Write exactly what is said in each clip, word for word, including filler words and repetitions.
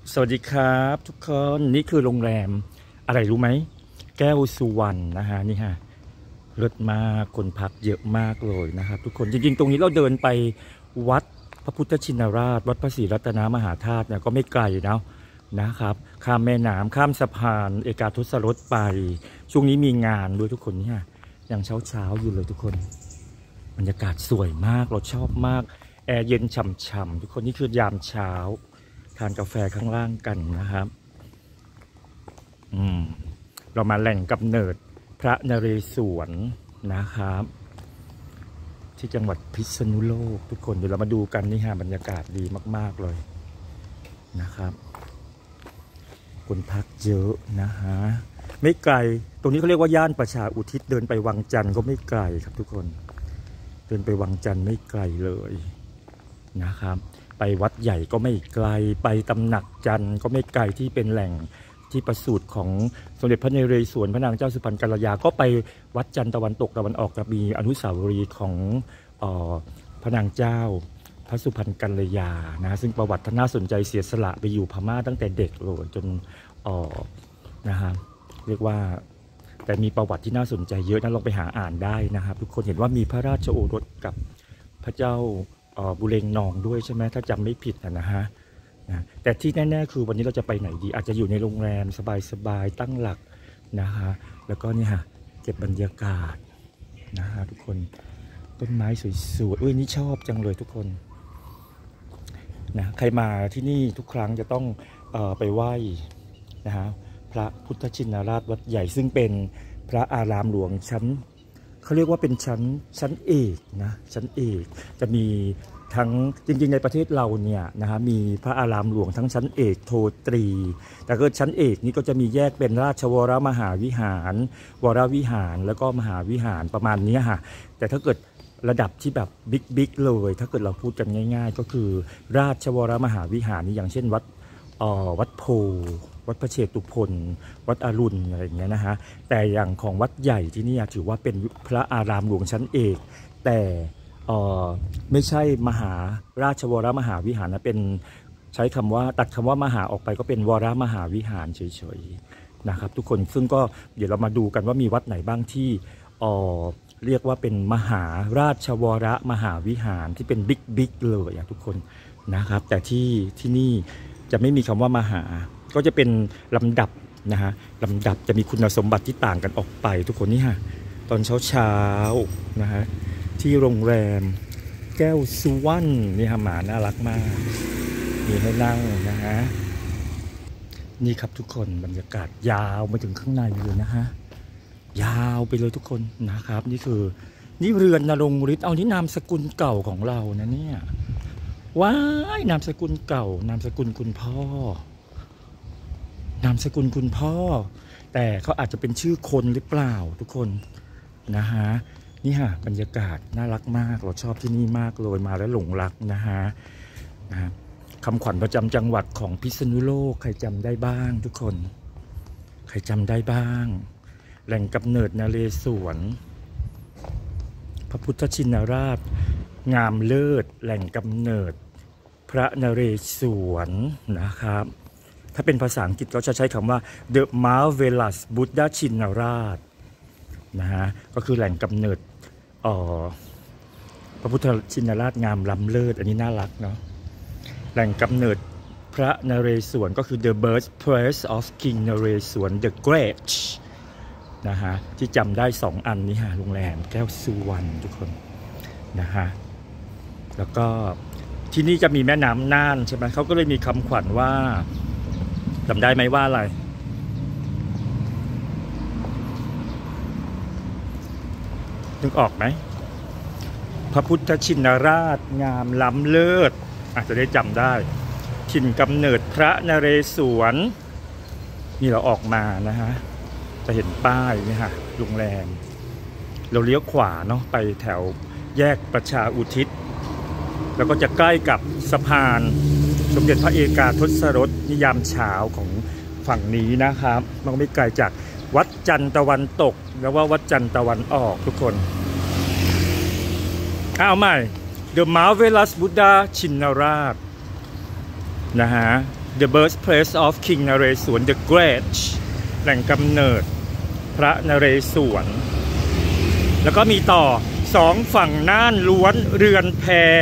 สวัสดีครับทุกคนนี่คือโรงแรมอะไรรู้ไหมแก้วสุวรรณนะฮะนี่ฮะเลิศมากคนพักเยอะมากเลยนะครับทุกคนจริงๆตรงนี้เราเดินไปวัดพระพุทธชินราชวัดพระศรีรัตนมหาธาตุเนี่ยก็ไม่ไกลนะนะครับข้ามแม่น้ำข้ามสะพานเอกาทศรสไปช่วงนี้มีงานด้วยทุกคนเนี่ยยังเช้าเช้าอยู่เลยทุกคนบรรยากาศสวยมากเราชอบมากแอร์เย็นฉ่ำๆทุกคนนี่คือยามเช้าทานกาแฟข้างล่างกันนะครับอืมเรามาแหล่งกำเนิดพระนเรศวรนะครับที่จังหวัดพิษณุโลกทุกคนเดี๋ยวเรามาดูกันนี่ฮะบรรยากาศดีมากๆเลยนะครับคนพักเยอะนะฮะไม่ไกลตรงนี้เขาเรียกว่าย่านประชาอุทิศเดินไปวังจันทร์ก็ไม่ไกลครับทุกคนเดินไปวังจันทร์ไม่ไกลเลยนะครับไปวัดใหญ่ก็ไม่ไกลไปตำหนักจันทร์ก็ไม่ไกลที่เป็นแหล่งที่ประสูติของสมเด็จพระนเรศวรพระนางเจ้าสุพรรณกัลยาก็ไปวัดจันทร์ตะวันตกตะวันออกมีอนุสาวรีย์ของเอ่อพระนางเจ้าพระสุพรรณกัลยานะซึ่งประวัติท่านน่าสนใจเสียสละไปอยู่พม่าตั้งแต่เด็กเลยจนเอ่อนะฮะเรียกว่าแต่มีประวัติที่น่าสนใจเยอะนะลองไปหาอ่านได้นะครับทุกคนเห็นว่ามีพระราชโอรสกับพระเจ้าบุเรงนองด้วยใช่ไหมถ้าจำไม่ผิดนะฮะนะแต่ที่แน่ๆคือวันนี้เราจะไปไหนดีอาจจะอยู่ในโรงแรมสบายๆตั้งหลักนะฮะแล้วก็เนี่ยฮะเก็บบรรยากาศนะฮะทุกคนต้นไม้สวยๆอุ้ยนี่ชอบจังเลยทุกคนนะใครมาที่นี่ทุกครั้งจะต้องเอ่อไปไหว้นะฮะพระพุทธชินราชวัดใหญ่ซึ่งเป็นพระอารามหลวงชั้นเขาเรียกว่าเป็นชั้นชั้นเอกนะชั้นเอกจะมีทั้งจริงๆในประเทศเราเนี่ยนะฮะมีพระอารามหลวงทั้งชั้นเอกโทตรีแต่ก็ชั้นเอกนี่ก็จะมีแยกเป็นราชวรมหาวิหารวรวิหารแล้วก็มหาวิหารประมาณนี้ค่ะแต่ถ้าเกิดระดับที่แบบบิ๊กบิ๊กเลยถ้าเกิดเราพูดกันง่ายๆก็คือราชวรมหาวิหารนี่อย่างเช่นวัดอ๋อวัดโพวัดพระเชตุพนวัดอรุณอะไรอย่างเงี้ยนะฮะแต่อย่างของวัดใหญ่ที่นี่ถือว่าเป็นพระอารามหลวงชั้นเอกแต่เอ่อไม่ใช่มหาราชวรมหาวิหารนะเป็นใช้คำว่าตัดคำว่ามหาออกไปก็เป็นวรมหาวิหารเฉยๆนะครับทุกคนซึ่งก็เดี๋ยวเรามาดูกันว่ามีวัดไหนบ้างที่เอ่อเรียกว่าเป็นมหาราชวรมหาวิหารที่เป็นบิ๊กบิ๊กเลยทุกคนนะครับแต่ที่ที่นี่จะไม่มีคำว่ามหาก็จะเป็นลำดับนะฮะลำดับจะมีคุณสมบัติที่ต่างกันออกไปทุกคนนี่ฮะตอนเช้าเช้านะฮะที่โรงแรมแก้วสุวรรณนี่ฮะหมาน่ารักมากมีให้นั่งนะฮะนี่ครับทุกคนบรรยากาศยาวมาถึงข้างในเลยนะฮะยาวไปเลยทุกคนนะครับนี่คือนี่เรือนนรงฤทธิ์เอานี่นามสกุลเก่าของเรานะเนี่ยว้ายนามสกุลเก่านามสกุลคุณพ่อนามสกุลคุณพ่อแต่เขาอาจจะเป็นชื่อคนหรือเปล่าทุกคนนะฮะนี่ฮะบรรยากาศน่ารักมากเราชอบที่นี่มากเลยมาแล้วหลงรักนะฮะนะคำขวัญประจำจังหวัดของพิษณุโลกใครจำได้บ้างทุกคนใครจำได้บ้างแหล่งกำเนิดนเรศวรพระพุทธชินราชงามเลิศแหล่งกำเนิดพระนเรศวรนะครับถ้าเป็นภาษาอังกฤษก็จะใช้คำว่า The Marvelous Buddha ชินราชนะฮะก็คือแหล่งกำเนิดอ๋อพระพุทธชินราชงามล้ำเลิศอันนี้น่ารักเนาะแหล่งกำเนิดพระนเรศวรก็คือ The Birthplace of King นเรศวร The Great นะฮะที่จำได้สองอันนี้ฮะโรงแรมแก้วสุวรรณทุกคนนะฮะแล้วก็ที่นี่จะมีแม่น้ำน่านใช่ไหมเขาก็เลยมีคำขวัญว่าจำได้ไหมว่าอะไรนึกออกไหมพระพุทธชินราชงามล้ำเลิศอาจจะได้จำได้ถิ่นกำเนิดพระนเรศวรนี่เราออกมานะฮะจะเห็นป้ายนี่ฮะโรงแรมเราเลี้ยวขวาเนาะไปแถวแยกประชาอุทิศแล้วก็จะใกล้กับสะพานสมเด็จพระเอกาทศรสนิยามเช้าของฝั่งนี้นะครับมันไม่ไกลจากวัดจันทร์ตะวันตกแล้วว่าวัดจันทร์ตะวันออกทุกคนเอาใหม่ The Marvelous Buddha ชินราชนะฮะ The birthplace of King นเรศวร The Great แหล่งกำเนิดพระนเรศวรแล้วก็มีต่อสองฝั่งน่านล้วนเรือนแพ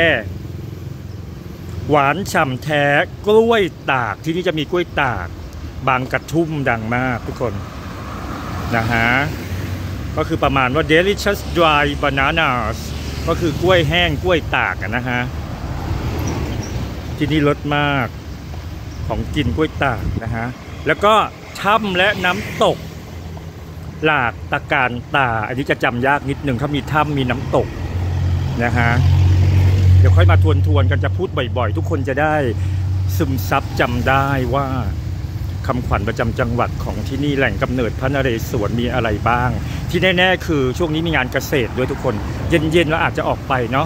หวานฉ่ำแท้กล้วยตากที่นี่จะมีกล้วยตากบางกระทุ่มดังมากทุกคนนะฮะก็คือประมาณว่า delicious dry bananas ก็คือกล้วยแห้งกล้วยตากนะฮะที่นี่รสมากของกินกล้วยตากนะฮะแล้วก็ถ้ำและน้ำตกหลากตะการตาอันนี้จะจำยากนิดหนึ่งถ้ามีถ้ำมีน้ำตกนะฮะเดี๋ยวค่อยมาทวนทวนกันจะพูดบ่อยๆทุกคนจะได้ซึมซับจำได้ว่าคำขวัญประจำจังหวัดของที่นี่แหล่งกำเนิดพระนเรศวรมีอะไรบ้างที่แน่ๆคือช่วงนี้มีงานเกษตรด้วยทุกคนเย็นๆแล้วอาจจะออกไปเนาะ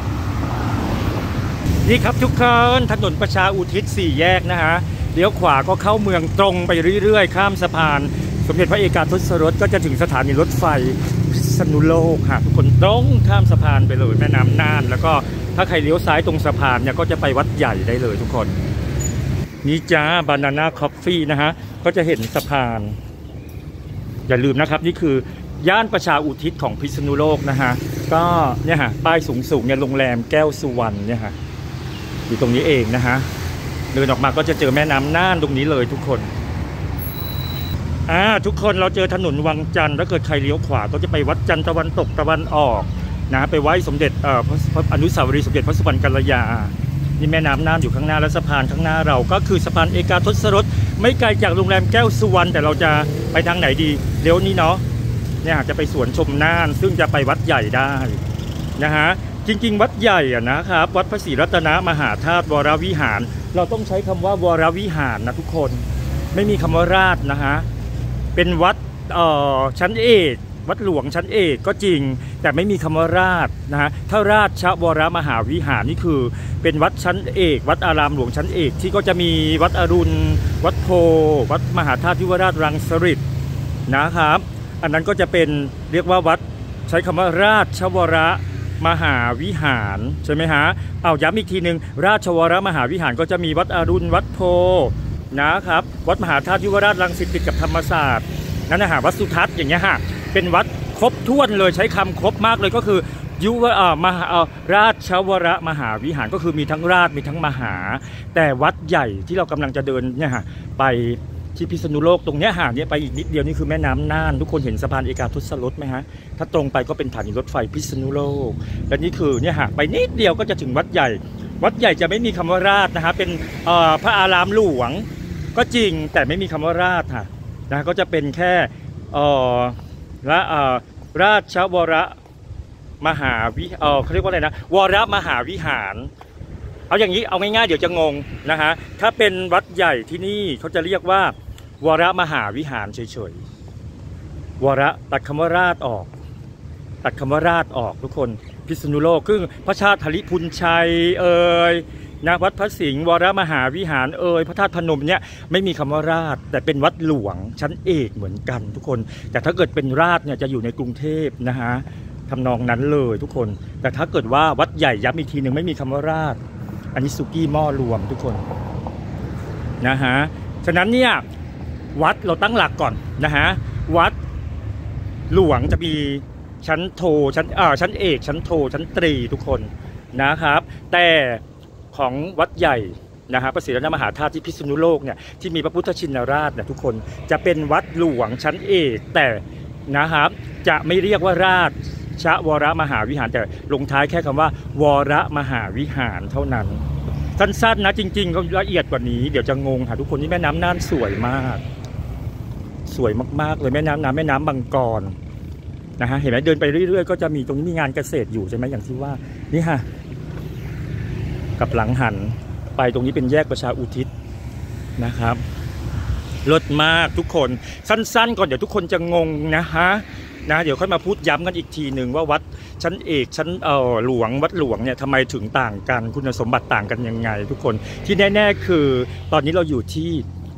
นี่ครับทุกคนถนนประชาอุทิศสี่แยกนะฮะเลี้ยวขวาก็เข้าเมืองตรงไปเรื่อยๆข้ามสะพานสมเด็จพระเอกาทศรสก็จะถึงสถานีรถไฟพิษณุโลกค่ะทุกคนตรงข้ามสะพานไปเลยแม่น้ำน่านแล้วก็ถ้าใครเลี้ยวซ้ายตรงสะพานเนี่ยก็จะไปวัดใหญ่ได้เลยทุกคนนี่จ้าบานาน่าคอฟฟี่นะฮะก็จะเห็นสะพานอย่าลืมนะครับนี่คือย่านประชาอุทิศของพิษณุโลกนะฮะก็เนี่ยฮะป้ายสูงๆเนี่ยโรงแรมแก้วสุวรรณเนี่ยฮะอยู่ตรงนี้เองนะฮะเดินออกมาก็จะเจอแม่น้ำน่านตรงนี้เลยทุกคนอ่าทุกคนเราเจอถนนวังจันทร์ถ้าเกิดใครเลี้ยวขวาก็จะไปวัดจันทร์ตะวันตกตะวันออกนะไปไหว้สมเด็จเอ่อพระอนุสาวรีย์สมเด็จพระสุวรรณกัลยานี่แม่น้ำน่านอยู่ข้างหน้าและสะพานข้างหน้าเราก็คือสะพานเอกาทศรสไม่ไกลจากโรงแรมแก้วสุวรรณแต่เราจะไปทางไหนดีเดี๋ยวนี้เนาะเนี่ยจะไปสวนชมน่านซึ่งจะไปวัดใหญ่ได้นะฮะจริงๆวัดใหญ่อะนะครับวัดพระศรีรัตนมหาธาตุวรวิหารเราต้องใช้คำว่าวรวิหารนะทุกคนไม่มีคำว่าราชนะฮะเป็นวัดเอ่อชั้นเอกวัดหลวงชั้นเอกก็จริงแต่ไม่มีคำว่าราชนะฮะถ้าราชวรมหาวิหารนี่คือเป็นวัดชั้นเอกวัดอารามหลวงชั้นเอกที่ก็จะมีวัดอรุณวัดโพวัดมหาธาตุยุวราชรังสฤษฎ์นะครับอันนั้นก็จะเป็นเรียกว่าวัดใช้คำว่าราชวรมหาวิหารใช่ไหมฮะเอาย้ำอีกทีหนึ่งราชวรมหาวิหารก็จะมีวัดอรุณวัดโพนะครับวัดมหาธาตุยุวราชรังสิตติดกับธรรมศาสตร์นั่นนะฮะวัดสุทัศน์อย่างเงี้ยฮะเป็นวัดครบถ้วนเลยใช้คำครบมากเลยก็คือยุวเอ่อมหาเอ่อราชวรมหาวิหารก็คือมีทั้งราชมีทั้งมหาแต่วัดใหญ่ที่เรากำลังจะเดินเนี่ยฮะไปที่พิษณุโลกตรงเนี้ยห่างเนี่ยไปอีกนิดเดียวนี่คือแม่น้ำน่านทุกคนเห็นสะพานเอกาทศรสไหมฮะถ้าตรงไปก็เป็นสถานีรถไฟพิษณุโลกและนี่คือเนี่ยห่างไปนิดเดียวก็จะถึงวัดใหญ่วัดใหญ่จะไม่มีคำว่าราชนะฮะเป็นเอ่อพระอารามหลวงก็จริงแต่ไม่มีคำว่าราชค่ะนะก็จะเป็นแค่เอ่อและเอ่อราชวรมหาวิเอ่อเขาเรียกว่าอะไรนะวรมหาวิหารเอาอย่างนี้เอาง่ายๆเดี๋ยวจะงงนะฮะถ้าเป็นวัดใหญ่ที่นี่เขาจะเรียกว่าวรมหาวิหารเฉยๆวรตัดคำว่าราชออกตัดคำว่าราชออกทุกคนพิษณุโลกคือพระชาติธริพุนชัยเอ่ยนะวัดพระสิงห์วรมหาวิหารเอ่ยพระธาตุพนมเนี่ยไม่มีคำว่าราชแต่เป็นวัดหลวงชั้นเอกเหมือนกันทุกคนแต่ถ้าเกิดเป็นราชเนี่ยจะอยู่ในกรุงเทพนะฮะทำนองนั้นเลยทุกคนแต่ถ้าเกิดว่าวัดใหญ่ย้ำอีกทีหนึ่งไม่มีคำว่าราชอันนี้สุกี้หม้อรวมทุกคนนะฮะฉะนั้นเนี่ยวัดเราตั้งหลักก่อนนะฮะวัดหลวงจะมีชั้นโทชั้นอ่าชั้นเอกชั้นโทชั้นตรีทุกคนนะครับแต่ของวัดใหญ่นะฮะพระศรีรัตนมหาธาตุที่พิษณุโลกเนี่ยที่มีพระพุทธชินราชเนี่ยทุกคนจะเป็นวัดหลวงชั้นเอกแต่นะครับจะไม่เรียกว่าราชวรมหาวิหารแต่ลงท้ายแค่คำว่าวรมหาวิหารเท่านั้นสั้นๆนะจริงๆก็ละเอียดกว่านี้เดี๋ยวจะงงค่ะทุกคนที่แม่น้ำน่านสวยมากสวยมากๆเลยแม่น้ำน้ำแม่น้ำบางกรนะฮะเห็นไหมเดินไปเรื่อยๆก็จะมีตรงนี้มีงานเกษตรอยู่ใช่ไหมอย่างที่ว่านี่ฮะกับหลังหันไปตรงนี้เป็นแยกประชาอุทิศนะครับเลิศมากทุกคนสั้นๆก่อนเดี๋ยวทุกคนจะงงนะฮะนะเดี๋ยวค่อยมาพูดย้ำกันอีกทีหนึ่งว่าวัดชั้นเอกชั้นเอ่อหลวงวัดหลวงเนี่ยทำไมถึงต่างกันคุณสมบัติต่างกันยังไงทุกคนที่แน่ๆคือตอนนี้เราอยู่ที่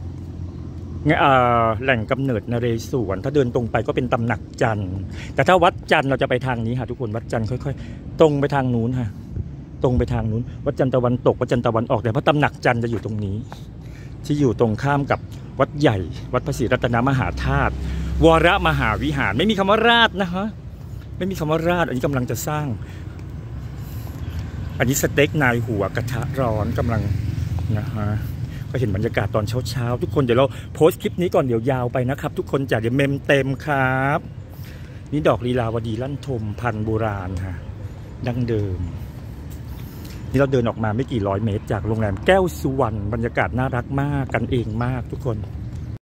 แหล่งกำเนิดนเรศวรถ้าเดินตรงไปก็เป็นตำหนักจันทร์แต่ถ้าวัดจันทร์เราจะไปทางนี้ค่ะทุกคนวัดจันทร์ค่อยๆตรงไปทางนู้นค่ะตรงไปทางนู้นวัดจันทร์ตะวันตกวัดจันทร์ตะวันออกแต่พระตำหนักจันทร์จะอยู่ตรงนี้ที่อยู่ตรงข้ามกับวัดใหญ่วัดพระศรีรัตนมหาธาตุวรมหาวิหารไม่มีคำว่าราชนะฮะไม่มีคำว่าราชอันนี้กำลังจะสร้างอันนี้สเต็กนายหัวกระทะร้อนกำลังนะฮะก็เห็นบรรยากาศตอนเช้าๆทุกคนเดี๋ยวเราโพสต์คลิปนี้ก่อนเดี๋ยวยาวไปนะครับทุกคนจะเดี๋ยวเมมเต็มครับนี่ดอกลีลาวดีลั่นทมพันธุ์โบราณฮะดั้งเดิมนี่เราเดินออกมาไม่กี่ร้อยเมตรจากโรงแรมแก้วสุวรรณบรรยากาศน่ารักมากกันเองมากทุกคน